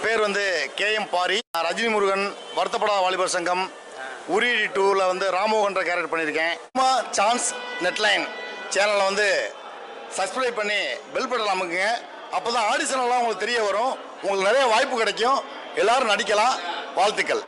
பேர் வந்து கேஎம் பாரி. ரஜினி முருகன், வருத்தப்படாத வாலிபர் சங்கம், உரி 2ல வந்து ராமோகன்ற கேரக்டர் பண்ணியிருக்கேன். சான்ஸ் நெட்லைன் சேனலை வந்து சப்ஸ்கிரைப் பண்ணி பெல் பட்டன் அமுக்குங்க. அப்போ தான் ஆடிஷன் எல்லாம் உங்களுக்கு தெரிய வரும். உங்களுக்கு நிறைய வாய்ப்பு கிடைக்கும். எல்லாரும் நடிக்கலாம். வாழ்த்துக்கள்.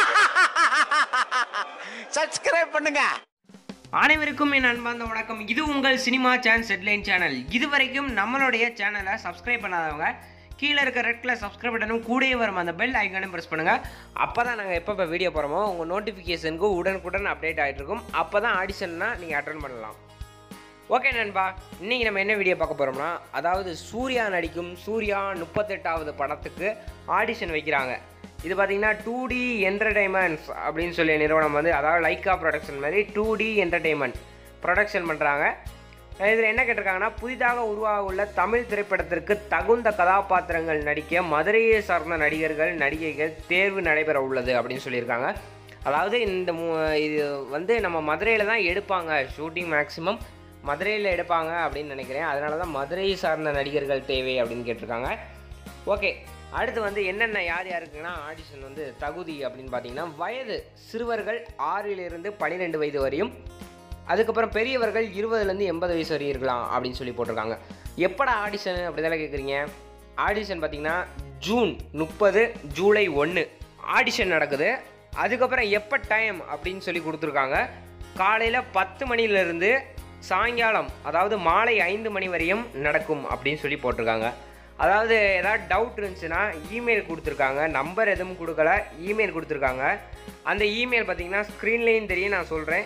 சப்ஸ்கிரைப் பண்ணுங்க. அனைவருக்கும் என் அன்பார்ந்த வணக்கம். இது உங்கள் சினிமா சான்ஸ் ஹெட்லைன் சேனல். இதுவரைக்கும் நம்மளுடைய சேனலை சப்ஸ்கிரைப் பண்ணாதவங்க கீழே இருக்க ரெட் கலர் சப்ஸ்கிரைப் பட்டனும் கூடவே வரும் அந்த பெல் ஐக்கானையும் ப்ரெஸ் பண்ணுங்கள். அப்போ தான் நாங்கள் எப்போ வீடியோ போகிறோமோ உங்கள் நோட்டிஃபிகேஷனுக்கு உடனுக்குடன் அப்டேட் ஆகிட்டு இருக்கும். அப்போ தான் ஆடிஷன்னா நீங்கள் அட்டன் பண்ணலாம். ஓகே நண்பா, இன்றைக்கி நம்ம என்ன வீடியோ பார்க்க போகிறோம்னா, அதாவது சூர்யா நடிக்கும் சூர்யா 38வது படத்துக்கு ஆடிஷன் வைக்கிறாங்க. இது பார்த்திங்கன்னா 2D என்டர்டைன்மெண்ட்ஸ் அப்படின்னு சொல்லி நிறுவனம் வந்து, அதாவது லைக்கா ப்ரொடக்ஷன் மாதிரி 2D என்டர்டைன்மெண்ட் ப்ரொடக்ஷன் பண்ணுறாங்க. இதில் என்ன கேட்டிருக்காங்கன்னா, புதிதாக உருவாக உள்ள தமிழ் திரைப்படத்திற்கு தகுந்த கதாபாத்திரங்கள் நடிக்க மதுரையை சார்ந்த நடிகர்கள் நடிகைகள் தேர்வு நடைபெற உள்ளது அப்படின்னு சொல்லியிருக்காங்க. அதாவது இது வந்து நம்ம மதுரையில் தான் எடுப்பாங்க, ஷூட்டிங் மேக்ஸிமம் மதுரையில் எடுப்பாங்க அப்படின்னு நினைக்கிறேன். அதனால தான் மதுரையை சார்ந்த நடிகர்கள் தேவை அப்படின்னு கேட்டிருக்காங்க. ஓகே, அடுத்து வந்து என்னென்ன யார் யாருக்குன்னா ஆடிஷன் வந்து தகுதி அப்படின்னு பார்த்தீங்கன்னா, வயது சிறுவர்கள் 6லிருந்து 12 வயது வரையும், அதுக்கப்புறம் பெரியவர்கள் 20லேருந்து 80 வயசு வரையும் இருக்கலாம் அப்படின்னு சொல்லி போட்டிருக்காங்க. எப்படா ஆடிஷன் அப்படி தானே கேட்குறீங்க? ஆடிஷன் பார்த்திங்கன்னா ஜூன் 30 ஜூலை 1 ஆடிஷன் நடக்குது. அதுக்கப்புறம் எப்போ டைம் அப்படின்னு சொல்லி கொடுத்துருக்காங்க. காலையில் 10 மணிலேருந்து சாயங்காலம், அதாவது மாலை 5 மணி வரையும் நடக்கும் அப்படின்னு சொல்லி போட்டிருக்காங்க. அதாவது ஏதாவது டவுட் இருந்துச்சுன்னா இமெயில் கொடுத்துருக்காங்க. நம்பர் எதுவும் கொடுக்கல, இமெயில் கொடுத்துருக்காங்க. அந்த இமெயில் பார்த்திங்கன்னா ஸ்க்ரீன்லேயும் தெரியும், நான் சொல்கிறேன்.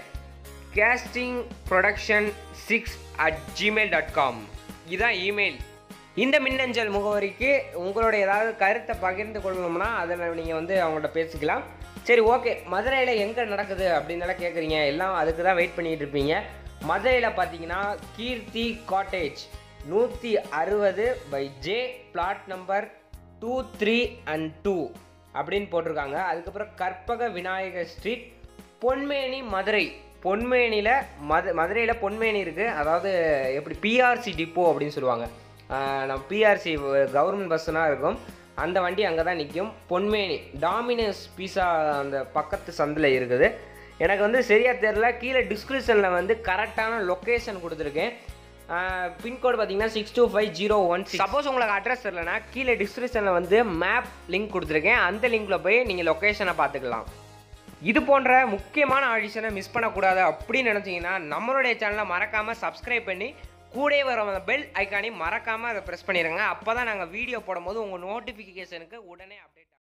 castingproduction6@gmail.com இதுதான் இமெயில். இந்த மின்னஞ்சல் முகவரிக்கு உங்களோட ஏதாவது கருத்தை பகிர்ந்து கொள்ளணும்னா அதில் நீங்கள் வந்து அவங்கள்ட்ட பேசிக்கலாம். சரி, ஓகே. மதுரையில் எங்கே நடக்குது அப்படின்னால கேட்குறீங்க, எல்லாம் அதுக்கு தான் வெயிட் பண்ணிகிட்டு இருப்பீங்க. மதுரையில் பார்த்தீங்கன்னா Keerthi cottage 160/J plot number 23 and 2 அப்படின்னு போட்டிருக்காங்க. அதுக்கப்புறம் கற்பக விநாயகர் ஸ்ட்ரீட், பொன்மேனி, மதுரை. பொன்மேனியில் மதுரையில் பொன்மேனி இருக்குது. அதாவது எப்படி பிஆர்சி டிப்போ அப்படின்னு சொல்லுவாங்க. நம்ம பிஆர்சி கவர்மெண்ட் பஸ்ஸுனால் இருக்கும், அந்த வண்டி அங்கே தான் நிற்கும். பொன்மேனி டாமினோஸ் பீஸா அந்த பக்கத்து சந்தில் இருக்குது. எனக்கு வந்து சரியாக தெரில. கீழே டிஸ்கிரிப்ஷனில் வந்து கரெக்டான லொக்கேஷன் கொடுத்துருக்கேன். பின்கோடு பார்த்தீங்கன்னா 625016. சப்போஸ் உங்களுக்கு அட்ரஸ் தெரியலனா கீழே டிஸ்கிரிப்ஷனில் வந்து மேப் லிங்க் கொடுத்துருக்கேன். அந்த லிங்க்கில் போய் நீங்கள் லொக்கேஷனை பார்த்துக்கலாம். இது போன்ற முக்கியமான ஆடிஷனை மிஸ் பண்ணக்கூடாது அப்படின்னு நினச்சிங்கன்னா நம்மளுடைய சேனலை மறக்காமல் சப்ஸ்கிரைப் பண்ணி கூடவே வர அந்த பெல் ஐக்கானையும் மறக்காமல் அதை ப்ரெஸ் பண்ணிடுங்க. அப்போ தான் நாங்கள் வீடியோ போடும்போது உங்கள் நோட்டிஃபிகேஷனுக்கு உடனே அப்டேட்